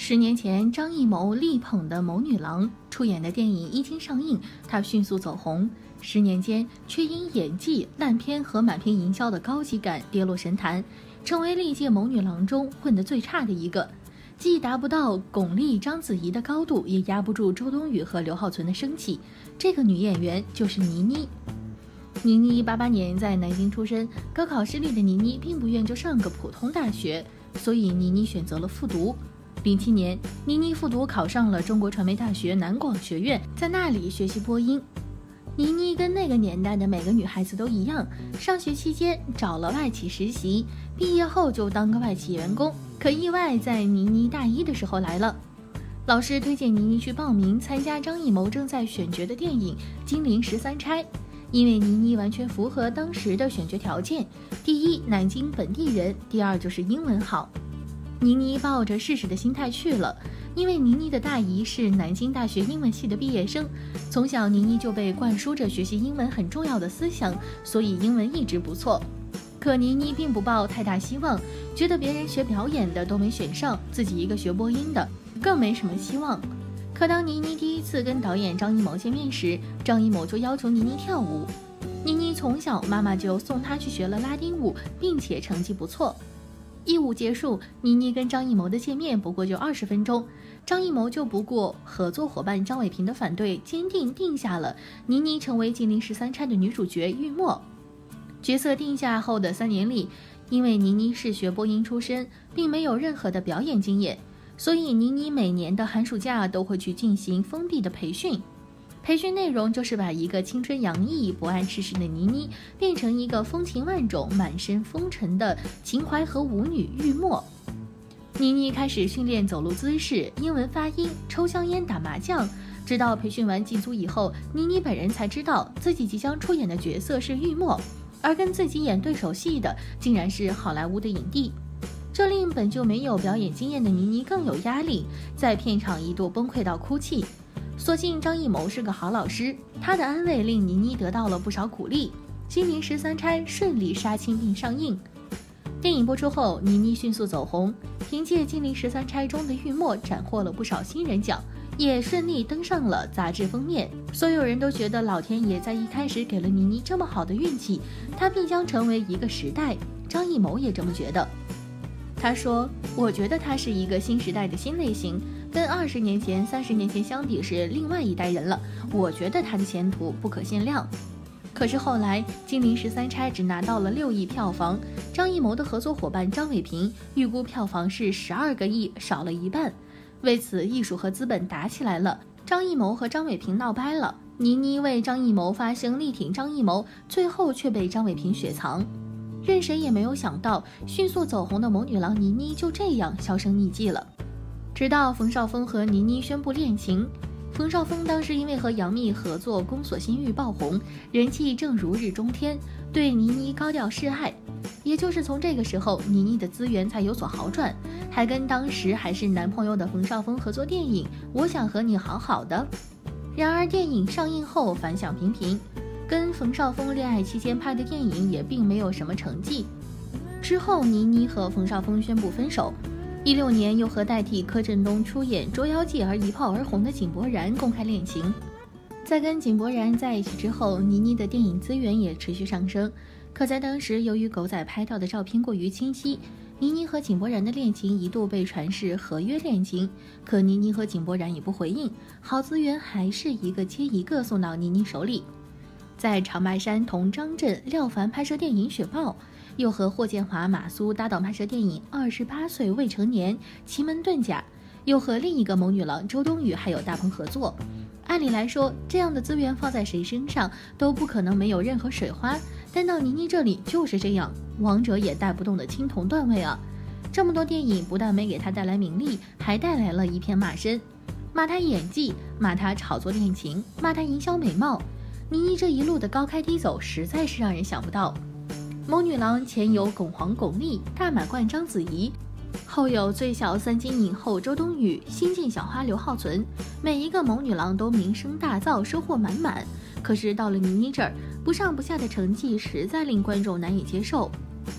10年前，张艺谋力捧的谋女郎出演的电影一经上映，她迅速走红。10年间，却因演技烂片和满屏营销的高级感跌落神坛，成为历届谋女郎中混得最差的一个。既达不到巩俐、章子怡的高度，也压不住周冬雨和刘浩存的生气。这个女演员就是倪妮。倪妮88年在南京出生，高考失利的倪妮并不愿就上个普通大学，所以倪妮选择了复读。07年，倪妮复读考上了中国传媒大学南广学院，在那里学习播音。倪妮跟那个年代的每个女孩子都一样，上学期间找了外企实习，毕业后就当个外企员工。可意外在倪妮大一的时候来了，老师推荐倪妮去报名参加张艺谋正在选角的电影《金陵13钗》，因为倪妮完全符合当时的选角条件：第一，南京本地人；第二，就是英文好。倪妮抱着试试的心态去了，因为倪妮的大姨是南京大学英文系的毕业生，从小倪妮就被灌输着学习英文很重要的思想，所以英文一直不错。可倪妮并不抱太大希望，觉得别人学表演的都没选上，自己一个学播音的更没什么希望。可当倪妮第一次跟导演张艺谋见面时，张艺谋就要求倪妮跳舞。倪妮从小妈妈就送她去学了拉丁舞，并且成绩不错。义务结束，倪妮跟张艺谋的见面不过就20分钟，张艺谋就不顾合作伙伴张伟平的反对，坚定定下了倪妮成为《金陵13钗》的女主角玉墨。角色定下后的3年里，因为倪妮是学播音出身，并没有任何的表演经验，所以倪妮每年的寒暑假都会去进行封闭的培训。培训内容就是把一个青春洋溢、不谙世事的倪妮变成一个风情万种、满身风尘的情怀和舞女玉墨。倪妮开始训练走路姿势、英文发音、抽香烟、打麻将，直到培训完进组以后，倪妮本人才知道自己即将出演的角色是玉墨，而跟自己演对手戏的竟然是好莱坞的影帝。这令本就没有表演经验的倪妮更有压力，在片场一度崩溃到哭泣。所幸张艺谋是个好老师，他的安慰令倪妮得到了不少鼓励。《金陵13钗》顺利杀青并上映。电影播出后，倪妮迅速走红，凭借《金陵13钗》中的玉墨斩获了不少新人奖，也顺利登上了杂志封面。所有人都觉得老天爷在一开始给了倪妮这么好的运气，她必将成为一个时代。张艺谋也这么觉得。他说：“我觉得他是一个新时代的新类型，跟20年前、30年前相比是另外一代人了。我觉得他的前途不可限量。”可是后来，《金陵13钗》只拿到了6亿票房，张艺谋的合作伙伴张伟平预估票房是12个亿，少了一半。为此，艺术和资本打起来了，张艺谋和张伟平闹掰了。倪妮为张艺谋发声，力挺张艺谋，最后却被张伟平雪藏。任谁也没有想到，迅速走红的谋女郎倪妮就这样销声匿迹了。直到冯绍峰和倪妮宣布恋情，冯绍峰当时因为和杨幂合作《宫锁心玉》爆红，人气正如日中天，对倪妮高调示爱。也就是从这个时候，倪妮的资源才有所好转，还跟当时还是男朋友的冯绍峰合作电影《我想和你好好的》。然而电影上映后反响平平，跟冯绍峰恋爱期间拍的电影也并没有什么成绩。之后，倪妮和冯绍峰宣布分手。16年，又和代替柯震东出演《捉妖记》而一炮而红的井柏然公开恋情。在跟井柏然在一起之后，倪妮的电影资源也持续上升。可在当时，由于狗仔拍到的照片过于清晰，倪妮和井柏然的恋情一度被传是合约恋情。可倪妮和井柏然也不回应，好资源还是一个接一个送到倪妮手里。在长白山同张震、廖凡拍摄电影《雪豹》，又和霍建华、马苏搭档拍摄电影《28岁未成年奇门遁甲》，又和另一个谋女郎周冬雨还有大鹏合作。按理来说，这样的资源放在谁身上都不可能没有任何水花，但到倪妮这里就是这样，王者也带不动的青铜段位啊！这么多电影不但没给她带来名利，还带来了一片骂声，骂她演技，骂她炒作恋情，骂她营销美貌。倪妮这一路的高开低走，实在是让人想不到。谋女郎前有巩皇巩俐、大满贯章子怡，后有最小3金影后周冬雨、新晋小花刘浩存，每一个谋女郎都名声大噪，收获满满。可是到了倪妮这儿，不上不下的成绩实在令观众难以接受。除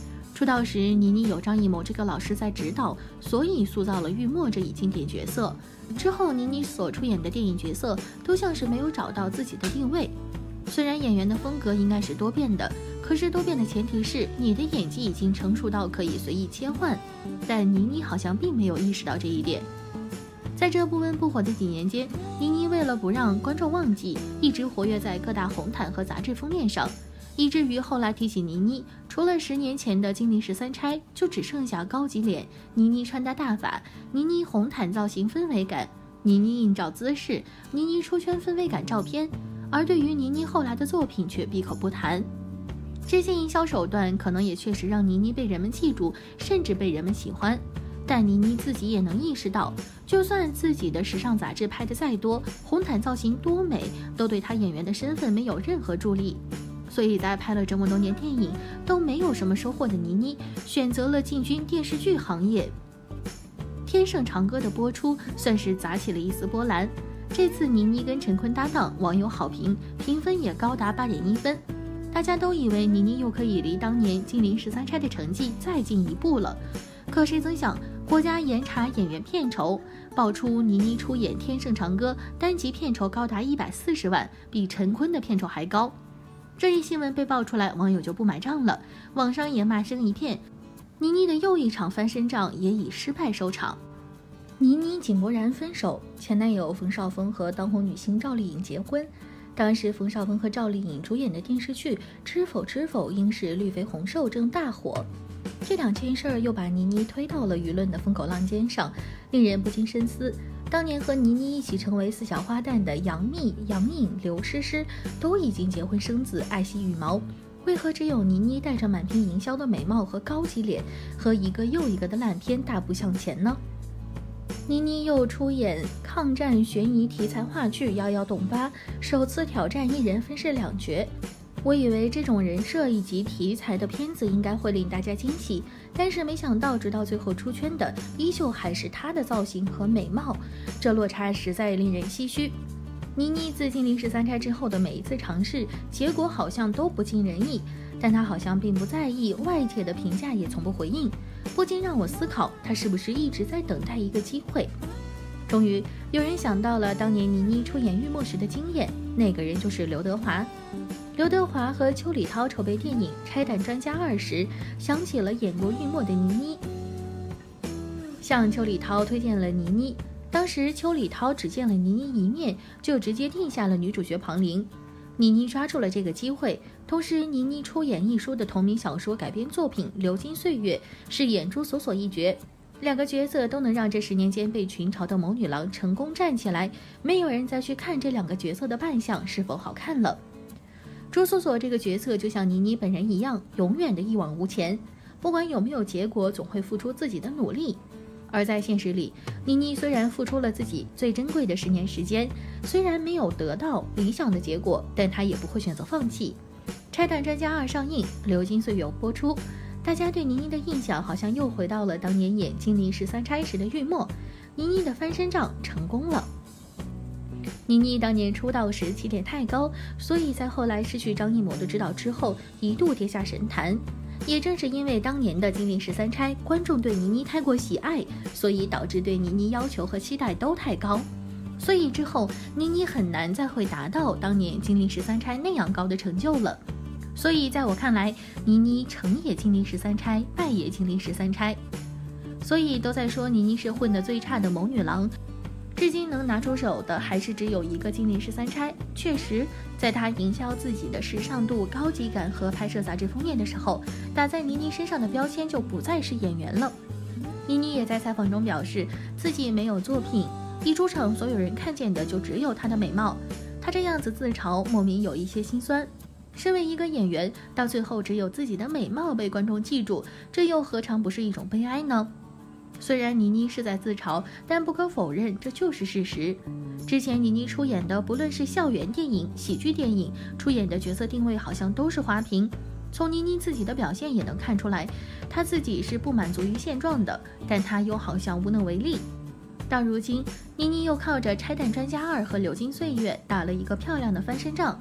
出道时，倪妮有张艺谋这个老师在指导，所以塑造了玉墨这一经典角色。之后，倪妮所出演的电影角色都像是没有找到自己的定位。虽然演员的风格应该是多变的，可是多变的前提是你的演技已经成熟到可以随意切换。但倪妮好像并没有意识到这一点。在这不温不火的几年间，倪妮为了不让观众忘记，一直活跃在各大红毯和杂志封面上。以至于后来提起倪妮，除了10年前的金陵13钗，就只剩下高级脸、倪妮穿搭大法、倪妮红毯造型氛围感、倪妮硬照姿势、倪妮出圈氛围感照片，而对于倪妮后来的作品却闭口不谈。这些营销手段可能也确实让倪妮被人们记住，甚至被人们喜欢。但倪妮自己也能意识到，就算自己的时尚杂志拍得再多，红毯造型多美，都对她演员的身份没有任何助力。所以在拍了这么多年电影都没有什么收获的倪妮，选择了进军电视剧行业。《天盛长歌》的播出算是砸起了一丝波澜。这次倪妮跟陈坤搭档，网友好评，评分也高达8.1分。大家都以为倪妮又可以离当年金陵13钗的成绩再进一步了。可谁曾想，国家严查演员片酬，爆出倪妮出演《天盛长歌》单集片酬高达140万，比陈坤的片酬还高。这一新闻被爆出来，网友就不买账了，网上也骂声一片。倪妮的又一场翻身仗也以失败收场。倪妮井柏然分手，前男友冯绍峰和当红女星赵丽颖结婚。当时冯绍峰和赵丽颖主演的电视剧《知否知否》应是绿肥红瘦正大火。这两件事儿又把倪妮推到了舆论的风口浪尖上，令人不禁深思。当年和倪妮一起成为4小花旦的杨幂、杨颖、刘诗诗都已经结婚生子，爱惜羽毛，为何只有倪妮带着满屏营销的美貌和高级脸，和一个又一个的烂片大步向前呢？倪妮又出演抗战悬疑题材话剧《摇摇董巴》，首次挑战一人分饰2角。我以为这种人设以及题材的片子应该会令大家惊喜，但是没想到直到最后出圈的依旧还是她的造型和美貌，这落差实在令人唏嘘。倪妮自金陵13钗之后的每一次尝试，结果好像都不尽人意，但她好像并不在意，外界的评价也从不回应，不禁让我思考，她是不是一直在等待一个机会。终于有人想到了当年倪妮出演玉墨时的经验，那个人就是刘德华。刘德华和邱礼涛筹备电影《拆弹专家2》时，想起了演过玉墨的倪妮，向邱礼涛推荐了倪妮。当时邱礼涛只见了倪妮一面，就直接定下了女主角庞玲。倪妮抓住了这个机会，同时倪妮出演一书的同名小说改编作品《流金岁月》，饰演朱锁锁一角。2个角色都能让这10年间被群嘲的谋女郎成功站起来，没有人再去看这2个角色的扮相是否好看了。朱锁锁这个角色就像倪妮本人一样，永远的一往无前，不管有没有结果，总会付出自己的努力。而在现实里，倪妮虽然付出了自己最珍贵的10年时间，虽然没有得到理想的结果，但她也不会选择放弃。拆弹专家2上映，流金岁月播出，大家对倪妮的印象好像又回到了当年演金陵13钗时的玉墨。倪妮的翻身仗成功了。倪妮当年出道时起点太高，所以在后来失去张艺谋的指导之后，一度跌下神坛。也正是因为当年的金陵13钗，观众对倪妮太过喜爱，所以导致对倪妮要求和期待都太高。所以之后倪妮很难再会达到当年金陵13钗那样高的成就了。所以在我看来，倪妮成也金陵13钗，败也金陵13钗。所以都在说倪妮是混得最差的谋女郎，至今能拿出手的还是只有一个金陵13钗。确实，在她营销自己的时尚度、高级感和拍摄杂志封面的时候，打在倪妮身上的标签就不再是演员了。倪妮也在采访中表示，自己没有作品，一出场所有人看见的就只有她的美貌。她这样子自嘲，莫名有一些心酸。身为一个演员，到最后只有自己的美貌被观众记住，这又何尝不是一种悲哀呢？虽然倪妮是在自嘲，但不可否认，这就是事实。之前倪妮出演的不论是校园电影、喜剧电影，出演的角色定位好像都是花瓶。从倪妮自己的表现也能看出来，她自己是不满足于现状的，但她又好像无能为力。到如今，倪妮又靠着《拆弹专家2》和《流金岁月》打了一个漂亮的翻身仗。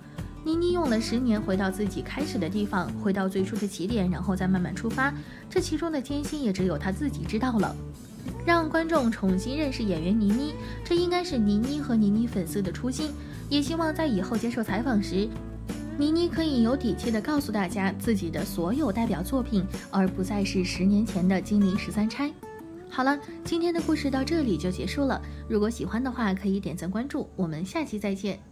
倪妮用了10年回到自己开始的地方，回到最初的起点，然后再慢慢出发，这其中的艰辛也只有她自己知道了。让观众重新认识演员倪妮，这应该是倪妮和倪妮粉丝的初心。也希望在以后接受采访时，倪妮可以有底气地告诉大家自己的所有代表作品，而不再是10年前的金陵13钗。好了，今天的故事到这里就结束了。如果喜欢的话，可以点赞关注，我们下期再见。